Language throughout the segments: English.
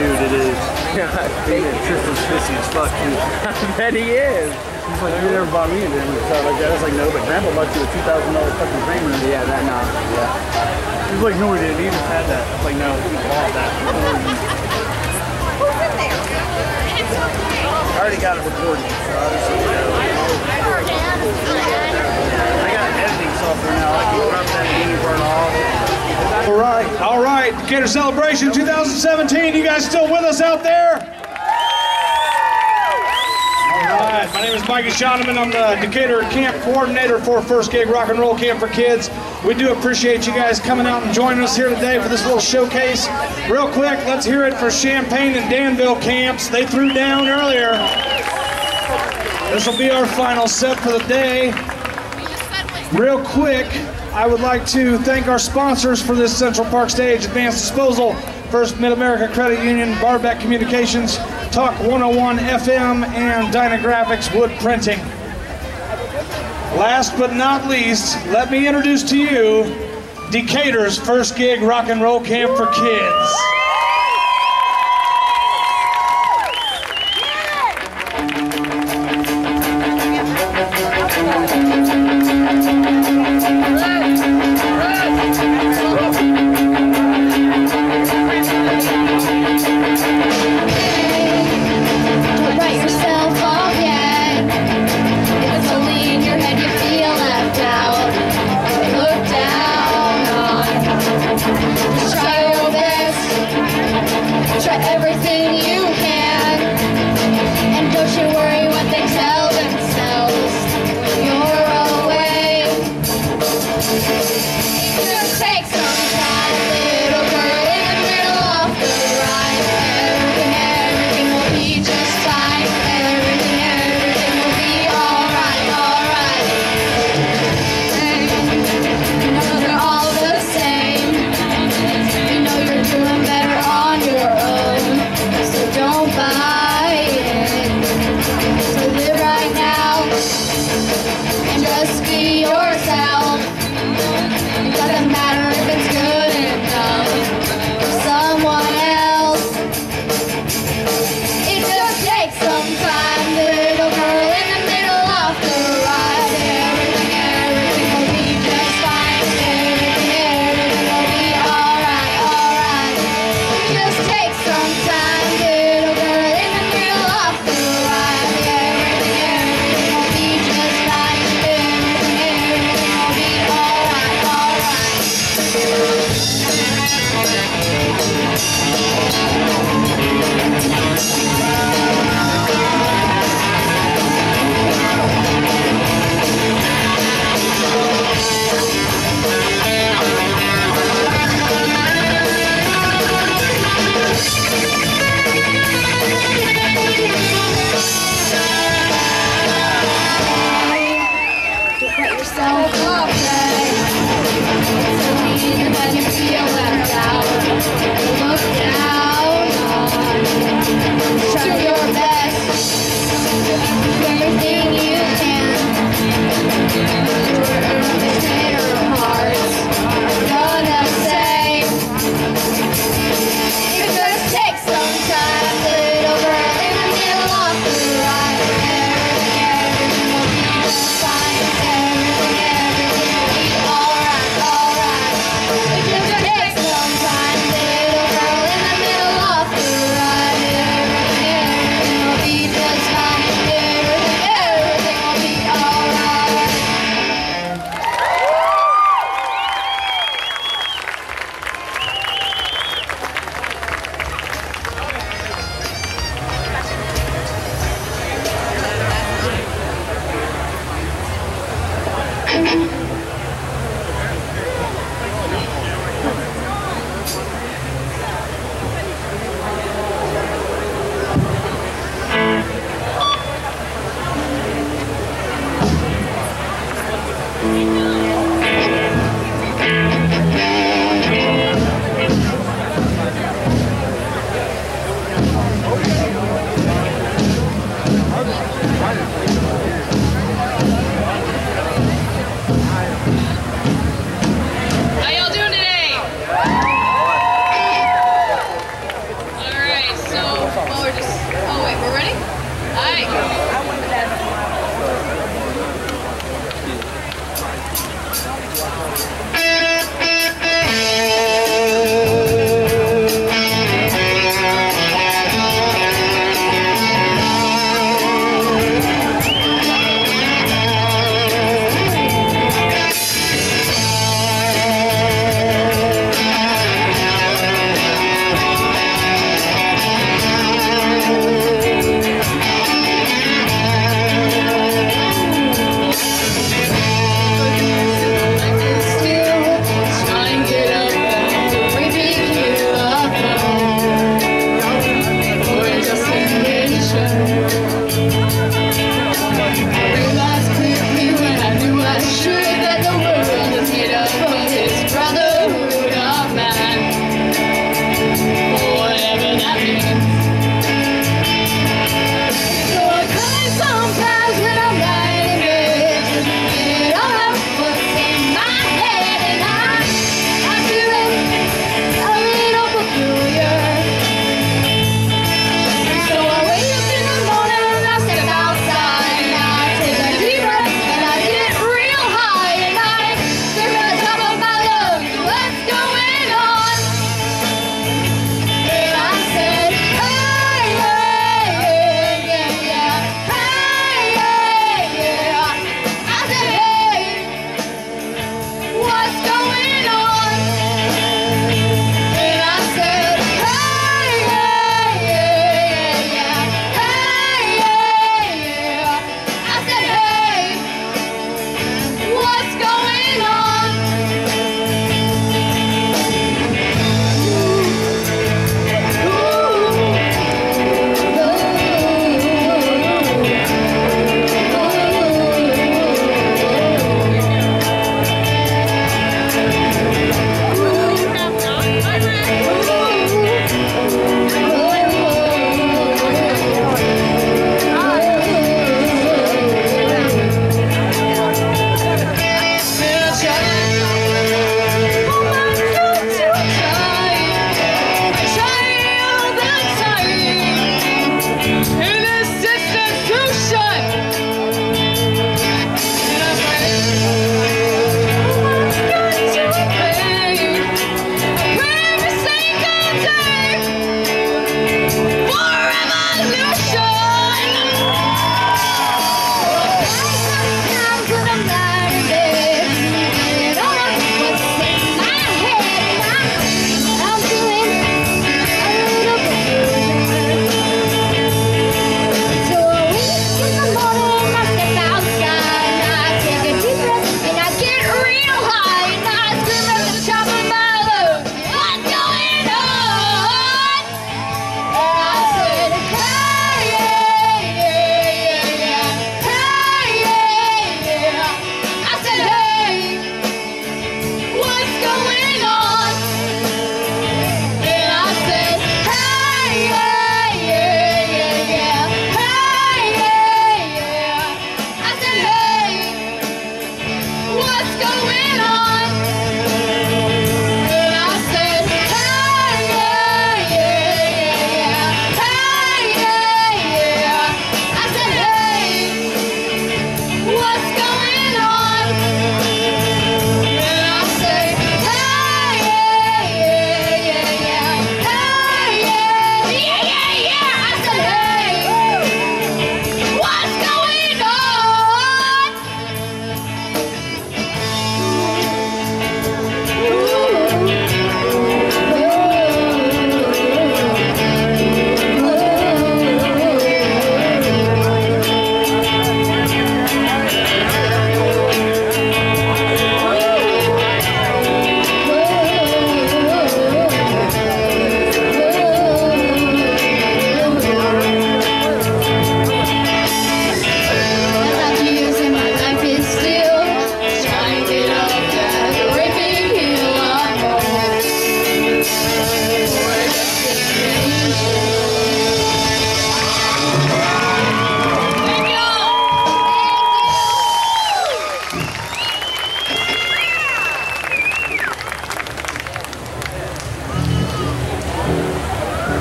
dude, it is. Tristan's pissy as fuck, too. I bet he is. He's like, you never bought me anything with a car like that. I was like, no, but Grandpa bought you a $2,000 fucking Kramer. Yeah, that, no. Yeah. He was like, no, we didn't. He just had that. I was like, no, he bought that. Who's in there? I already got it recorded, so obviously, you know. I got editing software now. I can drop that in and burn off. All right, Decatur Celebration 2017. You guys still with us out there? All right, my name is Mikey Shoneman. I'm the Decatur Camp Coordinator for First Gig Rock and Roll Camp for Kids. We do appreciate you guys coming out and joining us here today for this little showcase. Real quick, let's hear it for Champaign and Danville camps. They threw down earlier. This will be our final set for the day. Real quick, I would like to thank our sponsors for this Central Park stage: Advanced Disposal, First Mid-America Credit Union, Barbeck Communications, Talk 101 FM, and Dynagraphics Wood Printing. Last but not least, let me introduce to you Decatur's First Gig Rock and Roll Camp for Kids. Try your best.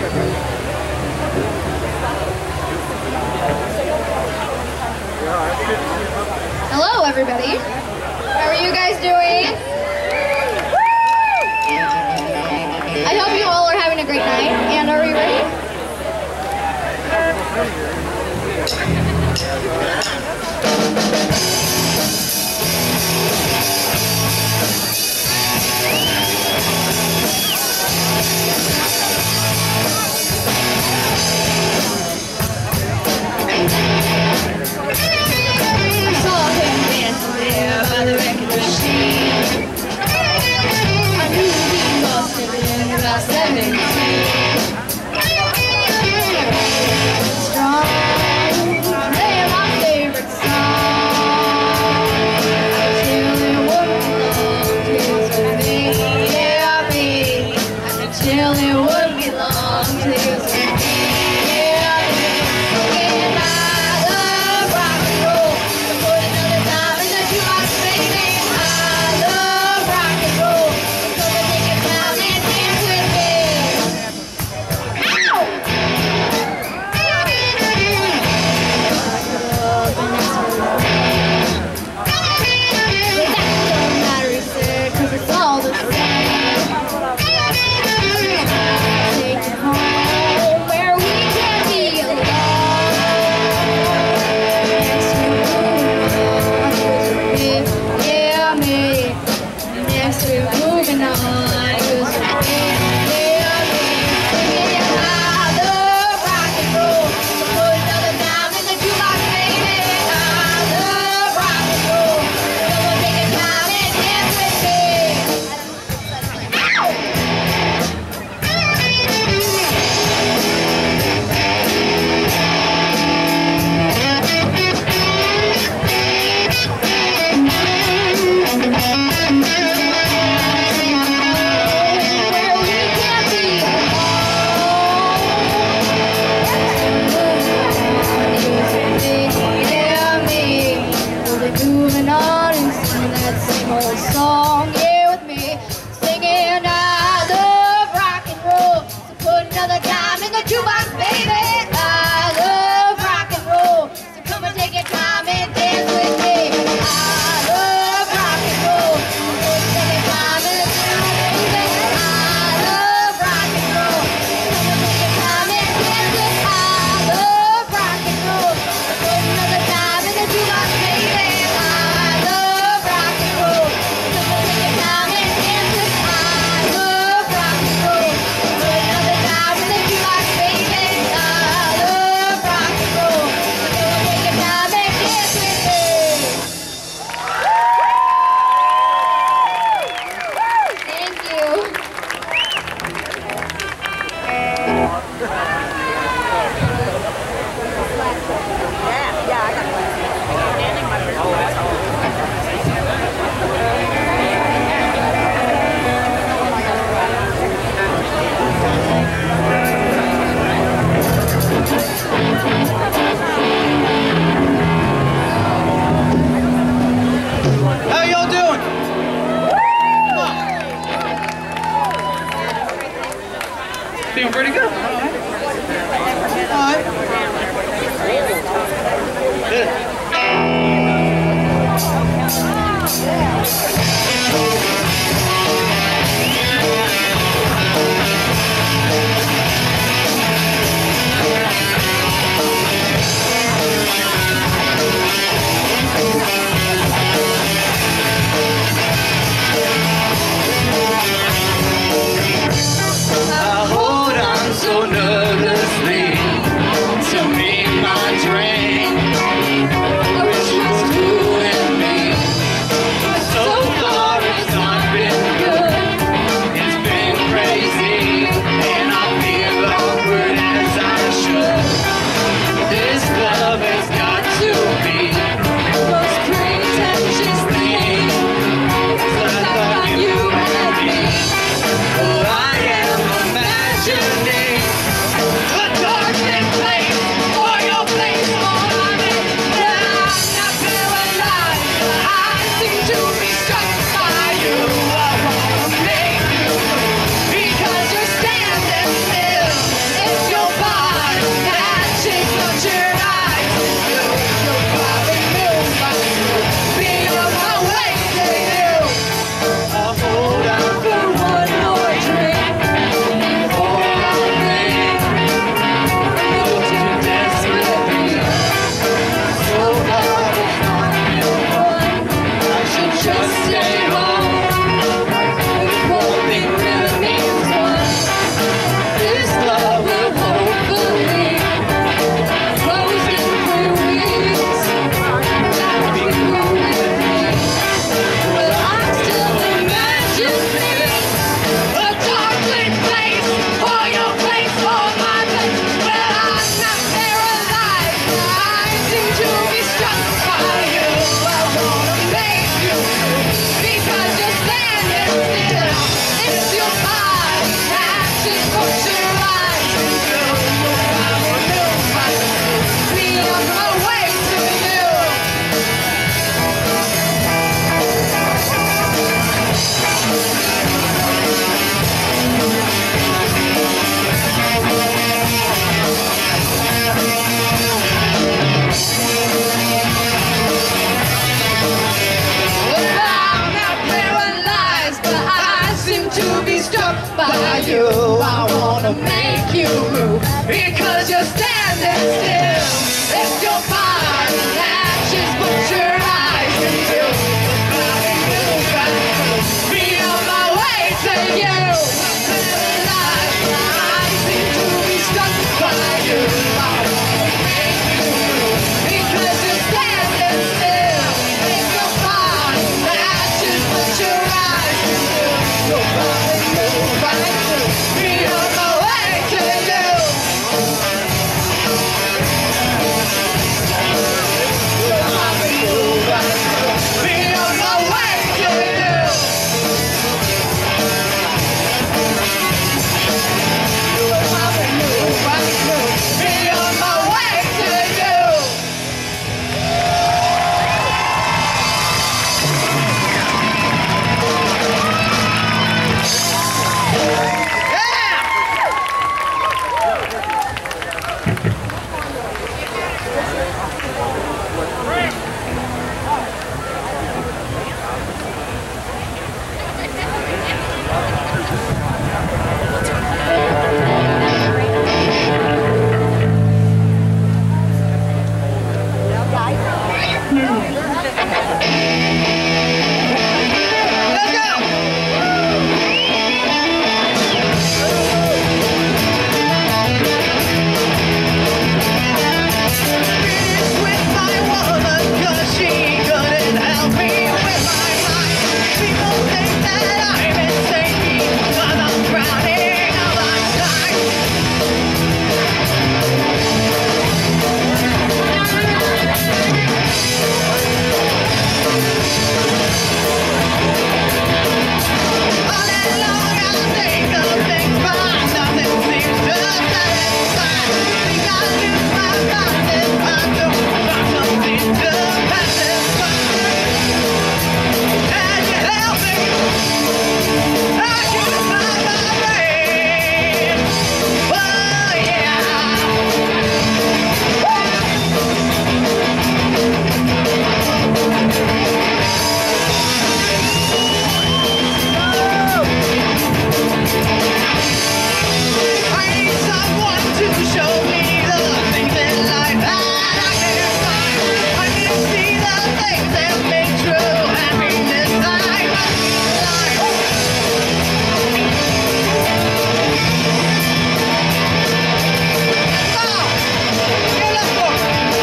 Hello, everybody. How are you guys doing? I hope you all are having a great night. And are we ready? I saw him dancing there by the record machine. I knew he must have been about 17. Strong, playing my favorite song. Till it wouldn't be long till me, yeah me. Till it wouldn't be long till me, yeah me. And I love rock and roll. Put another dime in the jukebox, baby. I love rock and roll. Come and take your time and dance with me. Ow! That don't matter, he said, 'cause it's all the same. Take you home where we can be alone. Yeah, me. Next we're moving on. 'Cause yeah, me. Yeah, I love rock and roll. So put another dime in the jukebox, baby. I love rock and roll. Come on, take your time and dance with me. Ow! Where we can be alone. Yeah, me. We'll be moving on and singing that same old song. Yeah, with me. Singing I love rock and roll. So put another dime in the jukebox, baby. I love rock and roll. So come and take your time and dance with me. I love rock and roll. So put another dime in the jukebox, baby. I love rock and roll. Come and take your time and dance with me. I love rock and roll. So put another dime in the jukebox, baby. I love rock and roll. Come and take your time and dance with me. I love rock and roll. Put another dime in the jukebox, baby. I love rock and roll. Come and take your time and dance with me. Thank you. How y'all doing? Feeling pretty good. All right. Good. I hold on so nervously to meet my dream, which is you and me. So move because you're standing still. If your body latches, put your eyes in you. Be on my way to you. Living life, I seem to be stuck by you. Because you're standing still. If your body latches, put your eyes in you. Nobody move right through. Be on my way to you. Nobody move right through. Be on my way to you. Nobody move right through. Be on my way to you. With my woman, 'cause she couldn't help me with my mind. People think that I'm insane, but I'm drowning all my time. All day long I think of things, but nothing seems to satisfy. Think I lose my mind if I don't find something to pacify. Can you help me? I should find my brain. Oh yeah. I need someone to show me the things in life that I can't find. I need to see the things that make true happiness I must be alive. Oh, get up for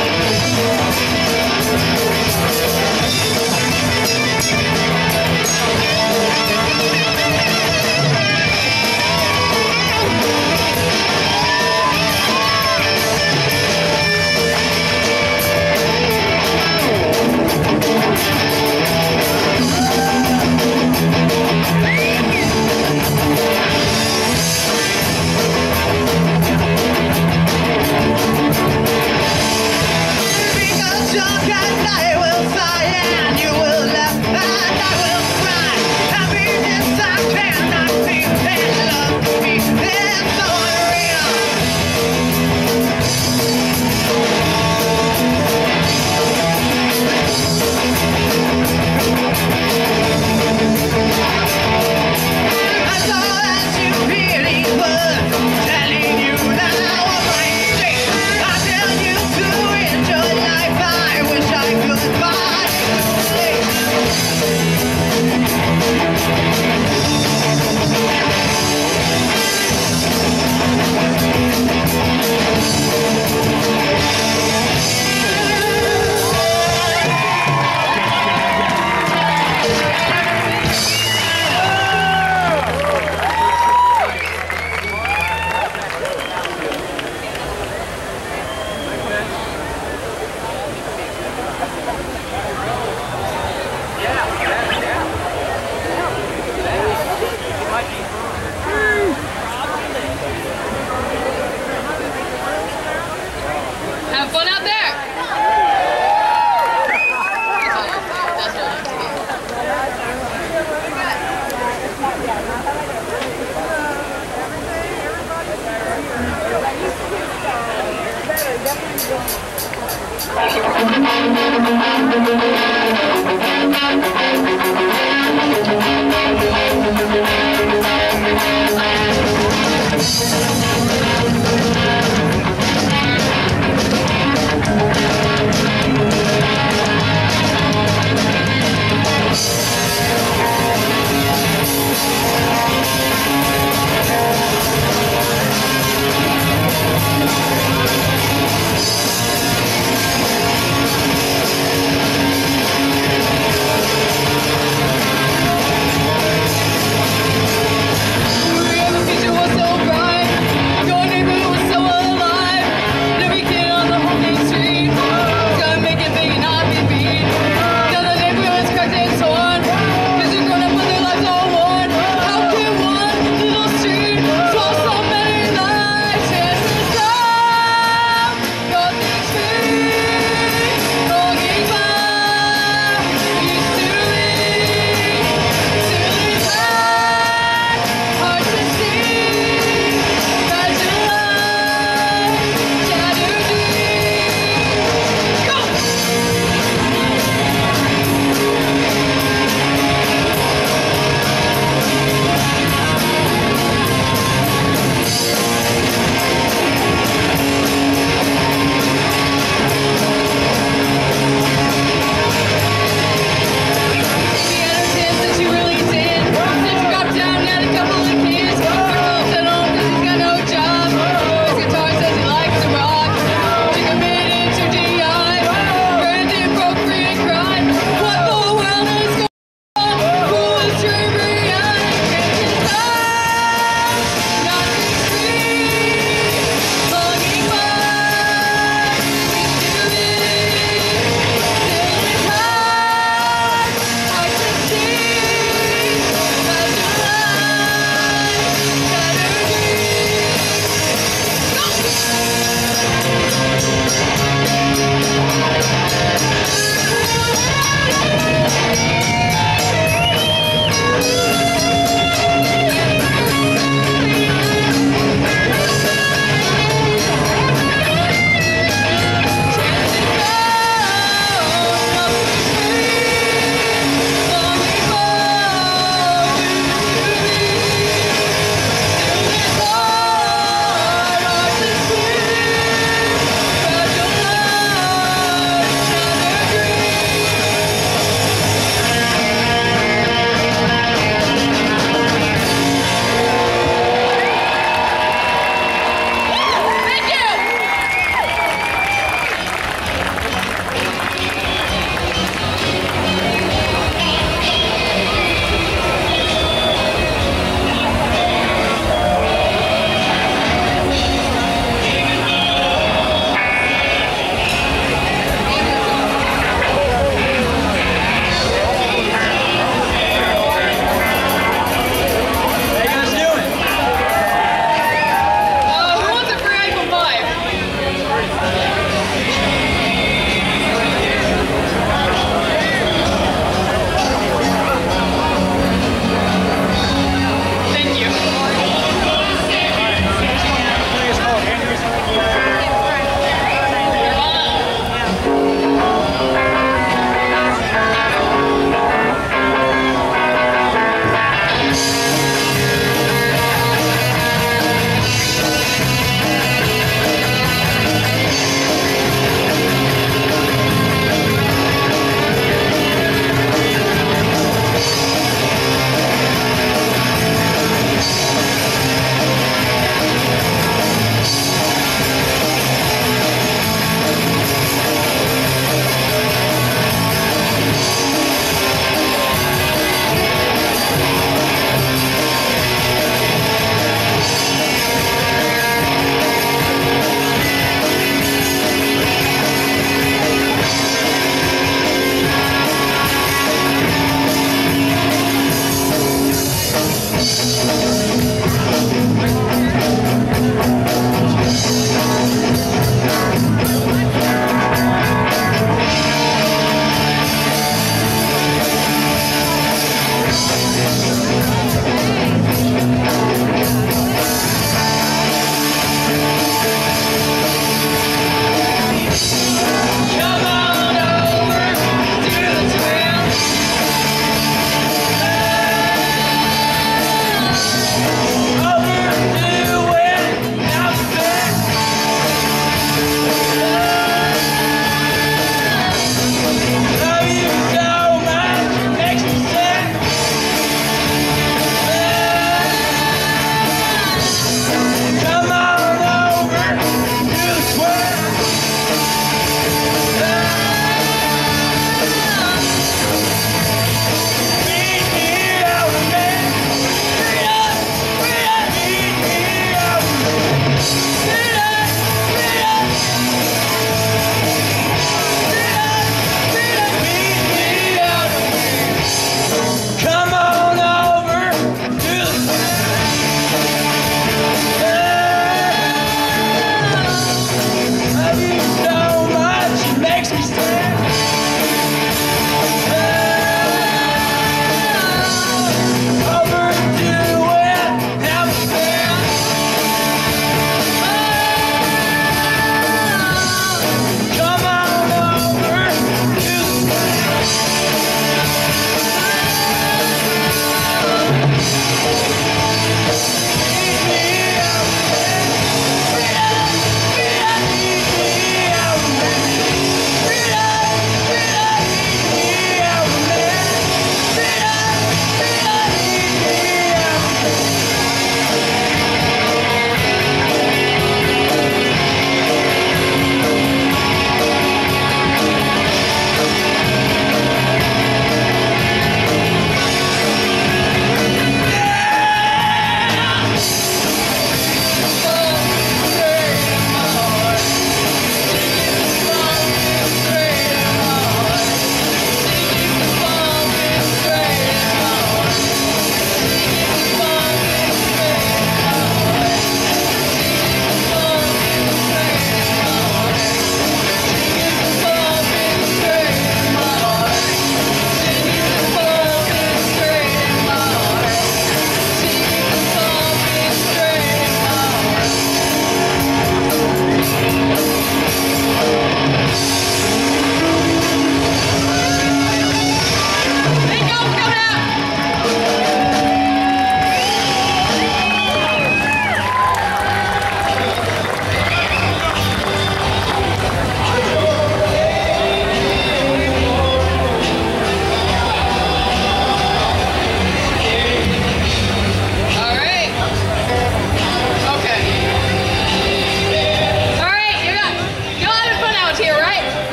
because drunk and I will sigh and you will laugh and I will cry. Happiness I cannot feel and love to me is so unreal. That's all that you really were. Telling you now of my mistake. I tell you to enjoy life. I wish I could find Have fun out there. Thank you.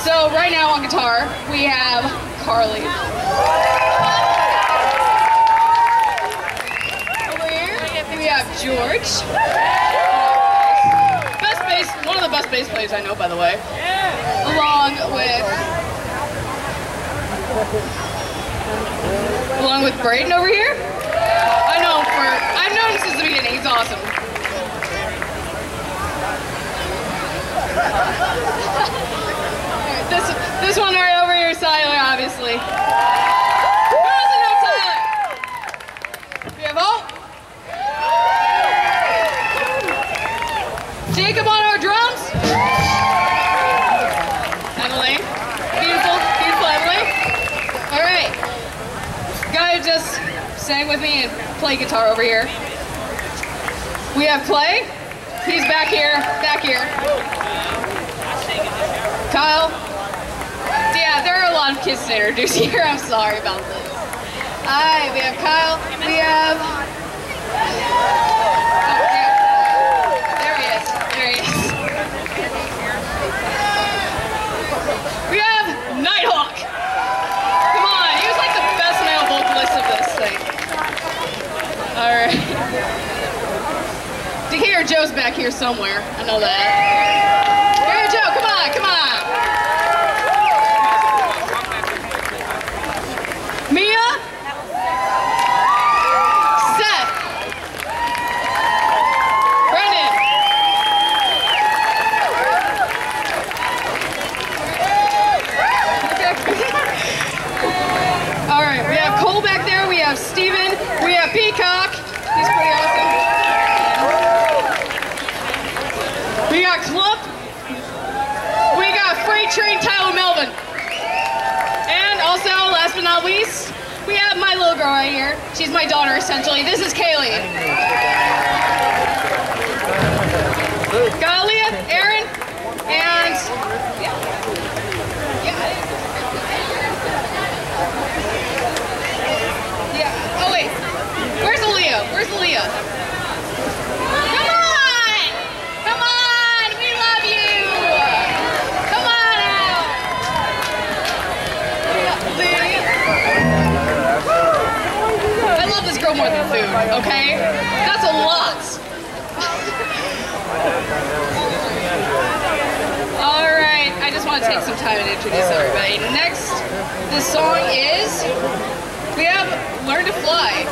So right now on guitar, we have Carly. Over here, we have George. Best bass, one of the best bass players I know, by the way. Along with Braden over here. I've known him since the beginning. He's awesome. This one right over here is Tyler, obviously. Who doesn't know Tyler? We have Hope. Jacob on our drums. Emily. Beautiful, beautiful Emily. All right. Guy who just sang with me and played guitar over here. We have Clay. He's back here, Kyle. Yeah, there are a lot of kids to introduce here. I'm sorry about this. Hi, we have Kyle. We have... Oh, there he is. We have Nighthawk. Come on, he was like the best male vocalist of this thing. All right. Decatur Joe's back here somewhere. I know that. Here, Joe, come on, come on. Mia? Seth? Brendan? All right, we have Cole back there. We have Steven. We have Peacock. He's pretty awesome. We got Clump. We got Freight Train Tyler Melvin. And also, last but not least, we have my little girl right here. She's my daughter, essentially. This is Kaylee. Got Aaliyah, Aaron, and yeah. Oh wait, where's Aaliyah? Where's Aaliyah? Come on, we love you. Come on out. I love this girl more than food, okay? That's a lot. All right, I just want to take some time and introduce everybody. Next, this song is, we have Learn to Fly.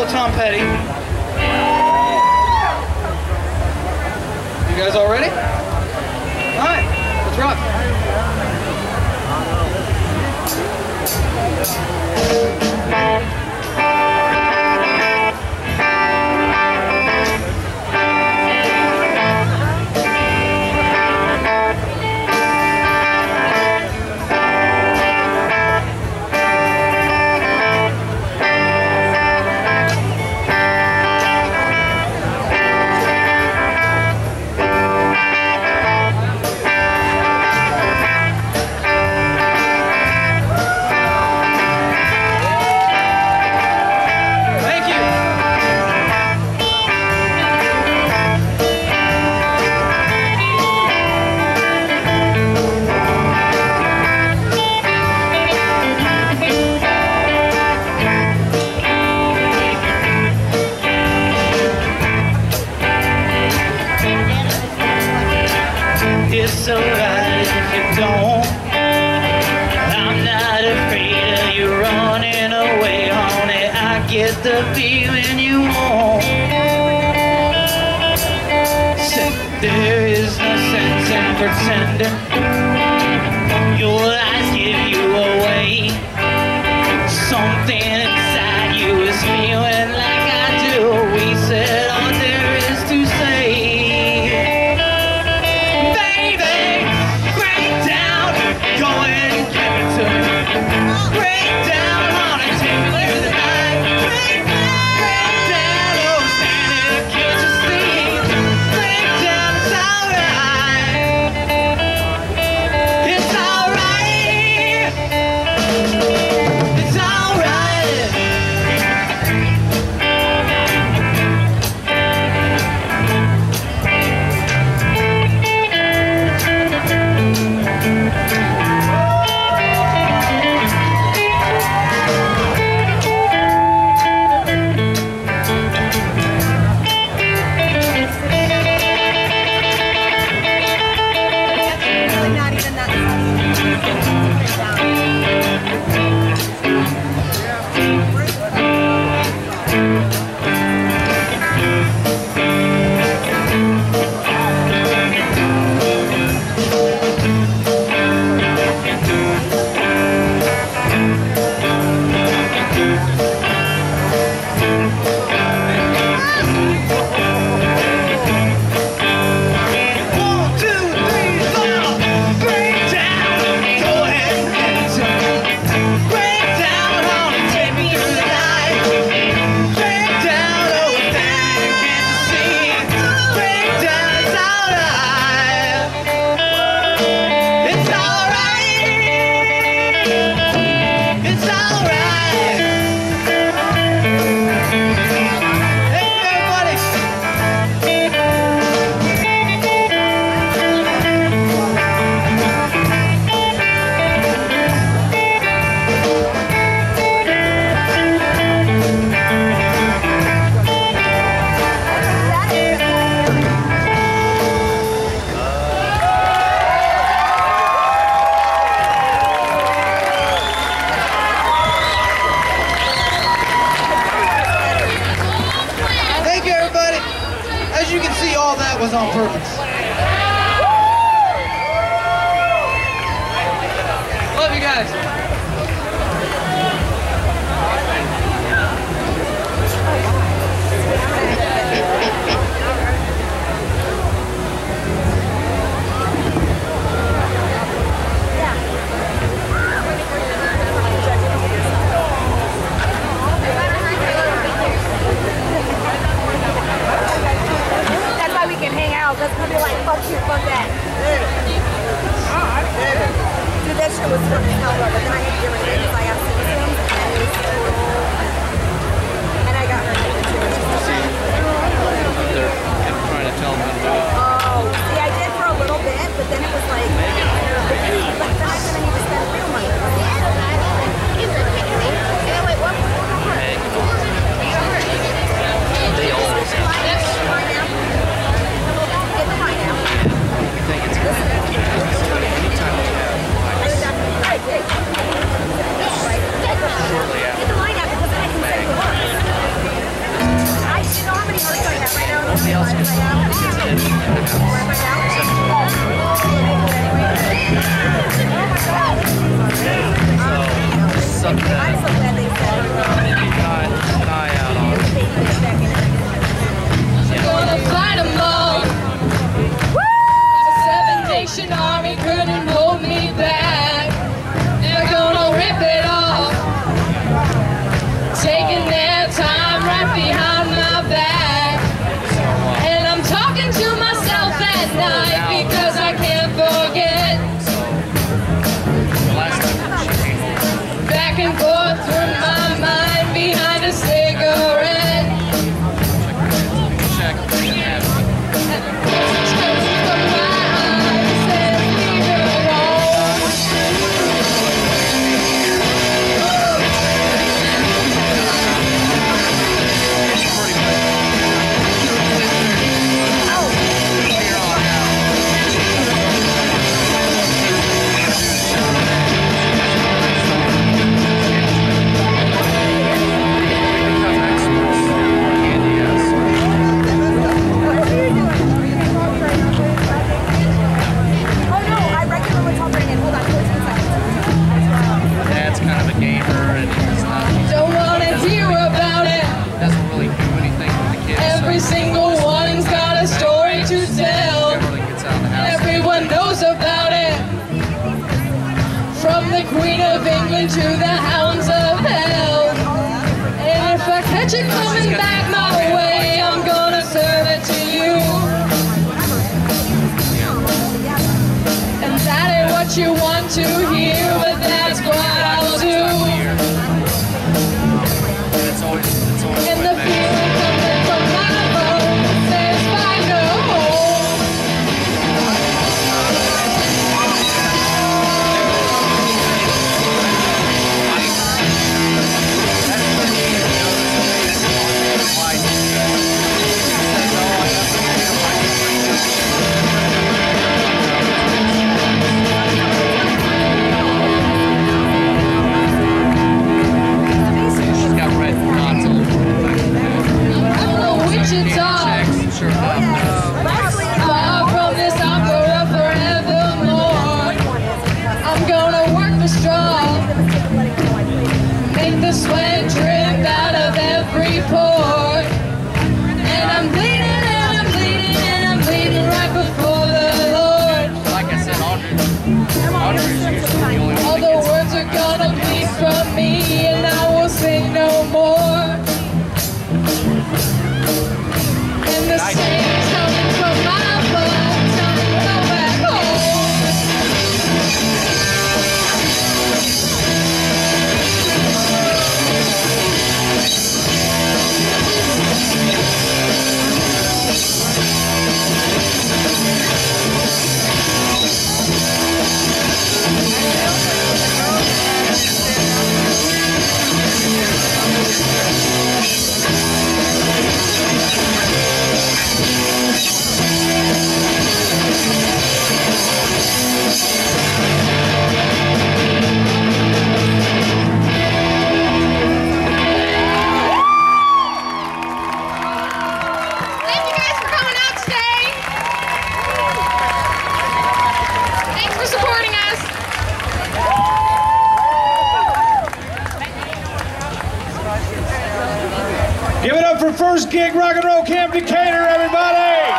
little Tom Petty. You guys all ready? All right, let's rock. It's alright if you don't. I'm not afraid of you running away, honey. I get the feeling you won't. There is no sense in pretending your lies give you away. Something inside you is feeling like I do. We said all there is to say. As you can see, all that was on purpose. Love you guys. That's why we can hang out. That's something that I'm so glad they said keep an eye out on. Gonna fight 'em all. The Seven Nation Army couldn't hold me back. They're gonna rip it off, taking their time right behind my back. And I'm talking to myself at night because I can't forget. Back and forth through my mind behind a cigarette. Dad's kind of a gamer and he's not. Don't wanna hear about it. Doesn't really do anything with the kids. Every single one's got a story to tell. Never really gets out of the house. Everyone knows about it. From the Queen of England to the hounds of hell. And if I catch it coming back my way, I'm gonna serve it to you. And that ain't what you want to hear, but that's what I'll do. It's always And the feeling coming from my bones says find a home. She's got red dots all over her face. I'm the Wichita. Sure does. Far from this opera forevermore. I'm gonna work the straw, make the sweat drip out of every pore. And I'm bleeding and I'm bleeding and I'm bleeding right before the Lord. Like I said, Audrey's usually the only one All that the gets words are gonna bleed from me and I will sing no more. And the stains coming from my blood, tell me to go back home. Thank you guys for coming out today. Thanks for supporting us. Give it up for First Gig Rock and Roll Camp Decatur, everybody!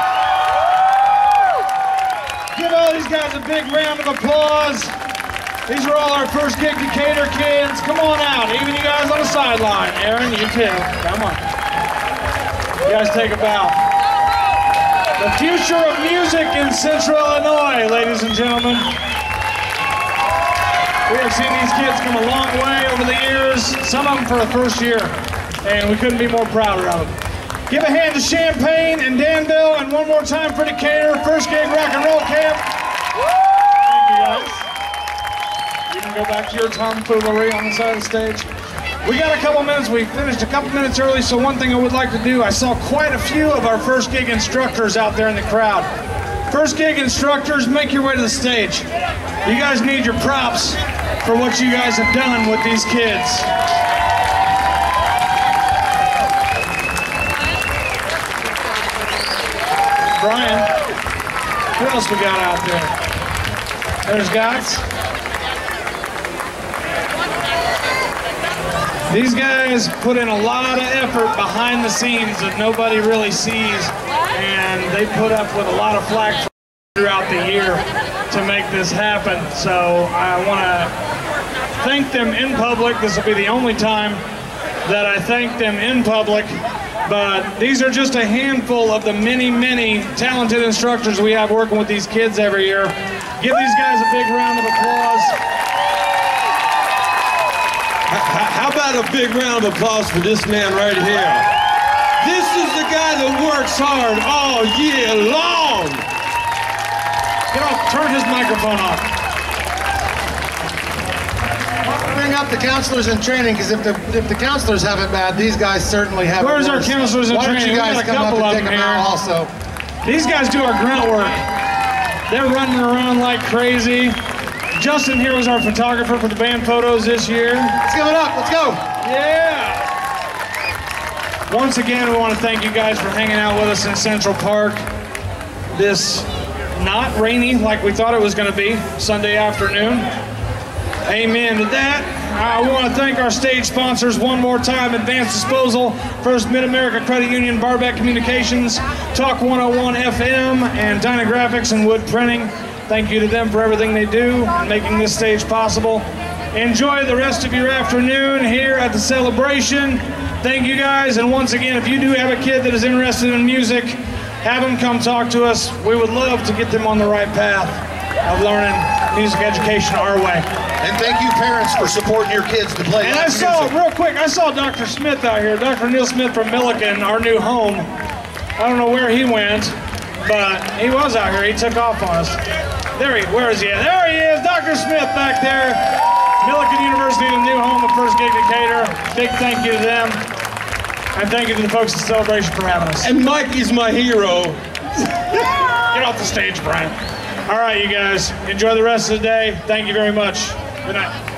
Give all these guys a big round of applause. These are all our First Gig Decatur kids. Come on out, even you guys on the sideline. Aaron, you too. Come on. You guys take a bow. The future of music in Central Illinois, ladies and gentlemen. We have seen these kids come a long way over the years, some of them for the first year, and we couldn't be more prouder of them. Give a hand to Champaign and Danville, and one more time for Decatur, First Gig Rock and Roll Camp. Thank you guys. You can go back to your tomfoolery on the side of the stage. We got a couple minutes. We finished a couple minutes early, so one thing I would like to do, I saw quite a few of our First Gig instructors out there in the crowd. First Gig instructors, make your way to the stage. You guys need your props for what you guys have done with these kids. Brian, who else we got out there? There's Gots. These guys put in a lot of effort behind the scenes that nobody really sees, and they put up with a lot of flack throughout the year to make this happen. So I want to thank them in public. This will be the only time that I thank them in public, but these are just a handful of the many, many talented instructors we have working with these kids every year. Give these guys a big round of applause. How about a big round of applause for this man right here? This is the guy that works hard all year long. Get off, turn his microphone off. Bring up the counselors in training, because if the counselors have it bad, these guys certainly have it worse. Where's our counselors in training? Why don't you guys come up and take them out also? These guys do our grunt work. They're running around like crazy. Justin here was our photographer for the band photos this year. Let's give it up, let's go. Yeah. Once again, we want to thank you guys for hanging out with us in Central Park this not rainy like we thought it was going to be Sunday afternoon. Amen to that. I want to thank our stage sponsors one more time: Advanced Disposal, First Mid-America Credit Union, Barback Communications, Talk 101 FM, and Dynagraphics and Wood Printing. Thank you to them for everything they do, making this stage possible. Enjoy the rest of your afternoon here at the celebration. Thank you guys, and once again, if you do have a kid that is interested in music, have them come talk to us. We would love to get them on the right path of learning music education our way. And thank you, parents, for supporting your kids to play. And I saw, real quick, I saw Dr. Smith out here, Dr. Neil Smith from Milliken, our new home. I don't know where he went, but he was out here. He took off on us. Where is he at? There he is, Dr. Smith back there. Milliken University, the new home of First Gig Decatur. Big thank you to them. And thank you to the folks at Celebration for having us. And Mikey's my hero. Get off the stage, Brian. All right, you guys. Enjoy the rest of the day. Thank you very much. Good night.